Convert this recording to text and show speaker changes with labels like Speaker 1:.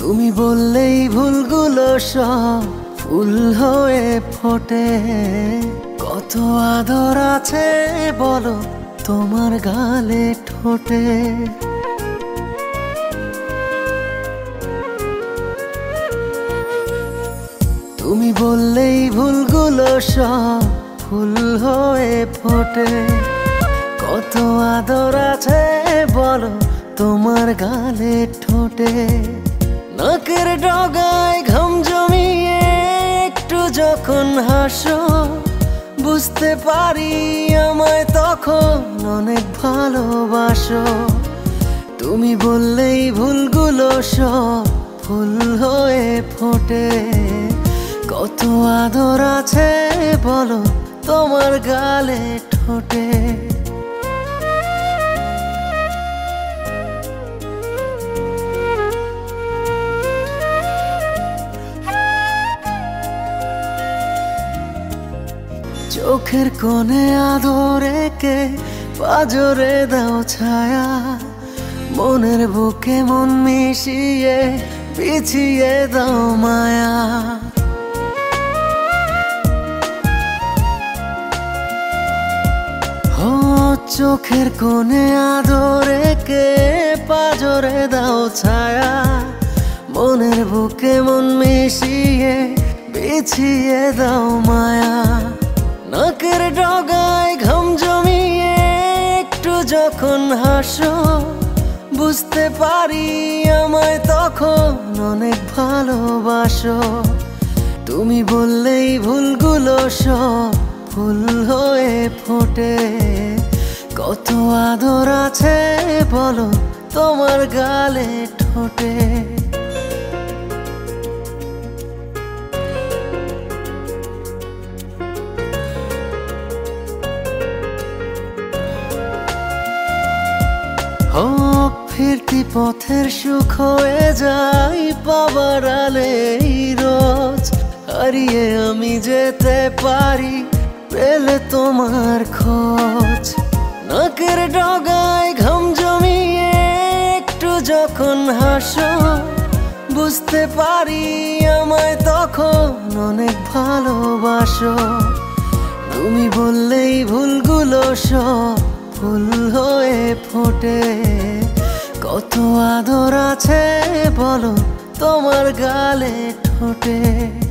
Speaker 1: তুমি বললেই ভুলগুলো সব ফুল হয়ে ফোটে। কত আদর আছে বলো তোমার গালে ঠোঁটে। তুমি বললেই ভুলগুলো সব ফুল হয়ে ফোটে। কত আদর আছে বলো তোমার গালে ঠোঁটে। নাকের ডগায় ঘাম জমিয়ে একটু যখন হাসো, বুঝতে পারি আমায় তখন অনেক ভালোবাসো। তুমি বললেই ভুলগুলো সব ফুল হয়ে ফোটে। কত আদর আছে বলো তোমার গালে ঠোঁটে। চোখের কোণে আদরে কে পাজরে দাও ছায়া। মনের বুকে মন মিশিয়ে বিছিয়ে দাও মায়া। চোখের কোণে আদরে কে পাজরে দাও ছায়া। মনের বুকে মন মিশিয়ে বিছিয়ে দাও মায়া। নাকের ডগায় ঘাম জমিয়ে একটু যখন হাসো, বুঝতে পারি আমায় তখন অনেক ভালোবাসো। তুমি বললেই ভুলগুলো সব ফুল হয়ে ফোটে। কত আদর আছে বলো তোমার গালে ঠোঁটে। ফিরতি পথের সুখ হয়ে যাই পাবার আলেই রোজ। হারিয়ে আমি যেতে পারি পেলে তোমার খোঁজ। নাকের ডগায় ঘাম জমিয়ে একটু যখন হাসো, বুঝতে পারি আমায় তখন অনেক ভালোবাসো। তুমি বললেই ভুলগুলো সব ফুল হয়ে ফোটে। কত আদর আছে বলো তোমার গালে ঠোঁটে।